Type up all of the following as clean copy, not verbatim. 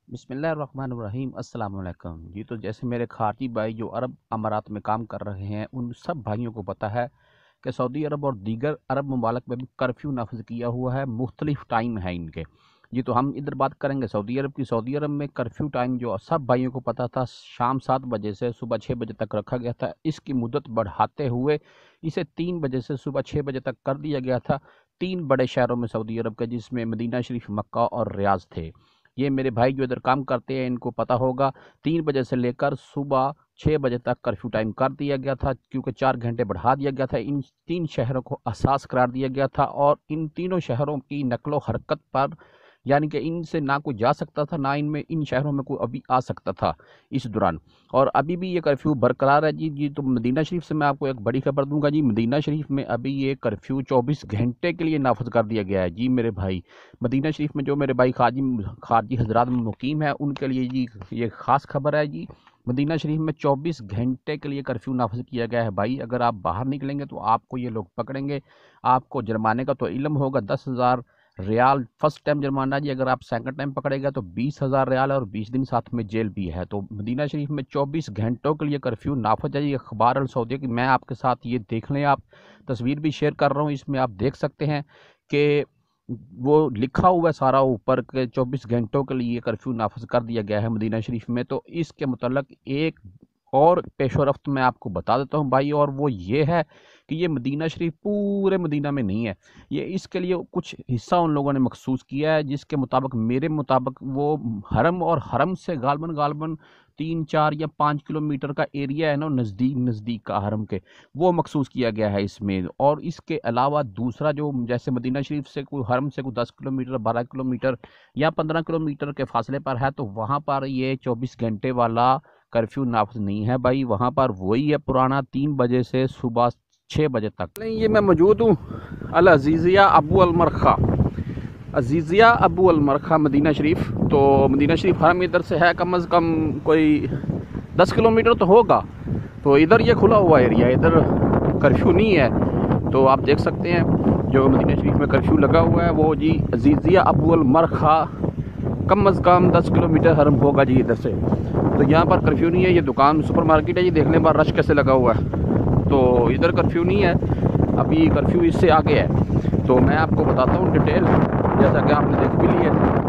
بسم اللہ الرحمن الرحیم۔ السلام علیکم جی۔ تو جیسے میرے خارجی بھائی جو عرب امارات میں کام کر رہے ہیں، ان سب بھائیوں کو پتہ ہے کہ سعودی عرب اور دیگر عرب ممالک میں بھی کرفیو نافذ کیا ہوا ہے، مختلف ٹائم ہیں ان کے جی۔ تو ہم ادھر بات کریں گے سعودی عرب کی۔ سعودی عرب میں کرفیو ٹائم جو سب بھائیوں کو پتہ تھا، شام 7 بجے سے صبح 6 بجے تک رکھا گیا تھا۔ اس کی مدت بڑھاتے ہوئے اسے 3 بجے سے صبح 6 بجے تک کر دیا گیا تھا، 3 بڑے شہروں میں سعودی عرب کے، جس میں مدینہ شریف، مکہ اور ریاض تھے۔ یہ میرے بھائی جو ادھر کام کرتے ہیں ان کو پتہ ہوگا، 3 بجے سے لے کر صبح 6 بجے تک کرفیو ٹائم کر دیا گیا تھا، کیونکہ 4 گھنٹے بڑھا دیا گیا تھا۔ ان 3 شہروں کو حساس قرار دیا گیا تھا، اور ان تینوں شہروں کی نقل و حرکت پر، یعنی کہ ان سے نہ کوئی جا سکتا تھا، نہ ان شہروں میں کوئی ابھی آ سکتا تھا اس دوران، اور ابھی بھی یہ کرفیو برقرار ہے جی۔ تو مدینہ شریف سے میں آپ کو ایک بڑی خبر دوں گا جی۔ مدینہ شریف میں ابھی یہ کرفیو 24 گھنٹے کے لیے نافذ کر دیا گیا ہے جی میرے بھائی۔ مدینہ شریف میں جو میرے بھائی خارجی حضرات میں مقیم ہے، ان کے لیے جی یہ خاص خبر ہے جی۔ مدینہ شریف میں 24 گھنٹے کے لیے کرفیو نافذ کیا گیا ہے بھائی۔ اگر آپ باہر نکلیں گے تو آپ کو یہ لوگ پکڑیں گے، آپ کو جرمانے کا تو علم ہوگا، 10,000 ریال فرسٹ ٹائم جرمانہ جی۔ اگر آپ سیکنڈ ٹائم پکڑے گا تو 20,000 ریال اور 20 دن ساتھ میں جیل بھی ہے۔ تو مدینہ شریف میں 24 گھنٹوں کے لیے کرفیو نافذ ہے۔ یہ اخبار السعودیہ کی میں آپ کے ساتھ یہ دیکھ لیں، آپ تصویر بھی شیئر کر رہا ہوں، اس میں آپ دیکھ سکتے ہیں کہ وہ لکھا ہوا ہے سارا اوپر کہ 24 گھنٹوں کے لیے کرفیو نافذ کر دیا گیا ہے مدینہ شریف میں۔ تو اس کے متعلق ایک اور پیش و رفت میں آپ کو بتا دیتا ہوں بھائی، اور وہ یہ ہے کہ یہ مدینہ شریف پورے مدینہ میں نہیں ہے، یہ اس کے لیے کچھ حصہ ان لوگوں نے مخصوص کیا ہے، جس کے مطابق میرے مطابق وہ حرم اور حرم سے غالباً 3، 4 یا 5 کلومیٹر کا ایریا ہے نا، نزدیک کا حرم کے، وہ مخصوص کیا گیا ہے اس میں۔ اور اس کے علاوہ دوسرا جو جیسے مدینہ شریف سے کوئی حرم سے کوئی 10 کلومیٹر، 12 کلومیٹر یا 15 کلومیٹر کے فاصلے پر ہے، تو وہاں پر یہ 24 گھنٹے والا کرفیو نافذ نہیں ہے بھائی۔ وہاں پر وہی ہے پرانا، 3 بجے سے صبح 6 بجے تک۔ یہ میں موجود ہوں العزیزیہ ابو المرخہ، عزیزیہ ابو المرخہ مدینہ شریف۔ تو مدینہ شریف حرم ادھر سے ہے کم از کم کوئی 10 کلومیٹر تو ہوگا، تو ادھر یہ کھلا ہوا ایریا، ادھر کرفیو نہیں ہے۔ تو آپ دیکھ سکتے ہیں جو مدینہ شریف میں کرفیو لگا ہوا ہے وہ جی عزیزیہ ابو المرخہ، کم از کم 10 کلومیٹر حرم ہوگا جی ادھر سے۔ تو یہاں پر کرفیو نہیں ہے، یہ دکان سپر مارکیٹ ہے، یہ دیکھ لیں بار رش کیسے لگا ہوا ہے۔ تو ادھر کرفیو نہیں ہے، ابھی کرفیو اس سے آگے ہے۔ تو میں آپ کو بتاتا ہوں ڈیٹیل، جیسا کہ آپ نے دیکھ بھی لی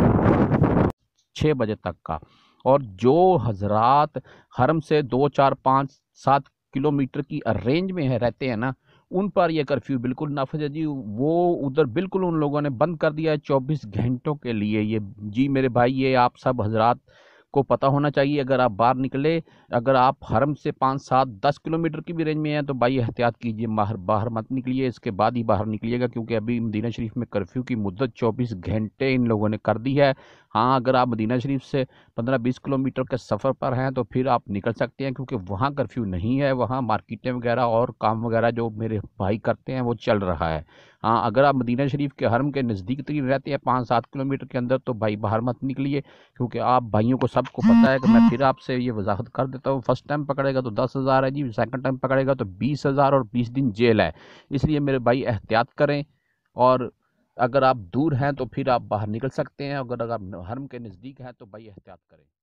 ہے، 6 بجے تک کا۔ اور جو حضرات حرم سے 2، 4، 5، 7 کلومیٹر کی رینج میں رہتے ہیں نا، ان پر یہ کرفیو بالکل نافذ ہے جی۔ وہ ادھر بالکل ان لوگوں نے بند کر دیا ہے 24 گھنٹوں کے لیے یہ جی میرے بھائی۔ یہ آپ سب حضرات کو پتہ ہونا چاہیے، اگر آپ باہر نکلے، اگر آپ حرم سے 5، 7، 10 کلومیٹر کی بھی رینج میں ہیں تو بھائی احتیاط کیجئے، باہر مت نکلیے، اس کے بعد ہی باہر نکلیے گا، کیونکہ ابھی مدینہ شریف میں کرفیو کی مدت 24 گھنٹے ان لوگوں نے کر دی ہے۔ ہاں اگر آپ مدینہ شریف سے 15-20 کلومیٹر کے سفر پر ہیں تو پھر آپ نکل سکتے ہیں، کیونکہ وہاں کرفیو نہیں ہے، وہاں مارکیٹیں وغیرہ اور کام وغیرہ جو میرے بھائی کرتے ہیں وہ چل رہا ہے۔ ہاں اگر آپ مدینہ شریف کے حرم کے نزدیک ترین رہتے ہیں 5-7 کلومیٹر کے اندر، تو بھائی باہر مت نکلیے، کیونکہ آپ بھائیوں کو سب کو پتہ ہے کہ میں پھر آپ سے یہ وضاحت کر دیتا ہوں، فرسٹ ٹائم پکڑے گا تو 10,000 ہے جی، سیکنڈ ٹائم پکڑے گا تو 20,000 اور 20 دن جیل ہے۔ اس لیے میرے بھائی احتیاط کریں، اور اگر آپ دور ہیں تو پھر آپ باہر نکل سکتے ہیں، اگر آپ حرم کے نزدیک ہیں تو بھائی احتیاط کریں۔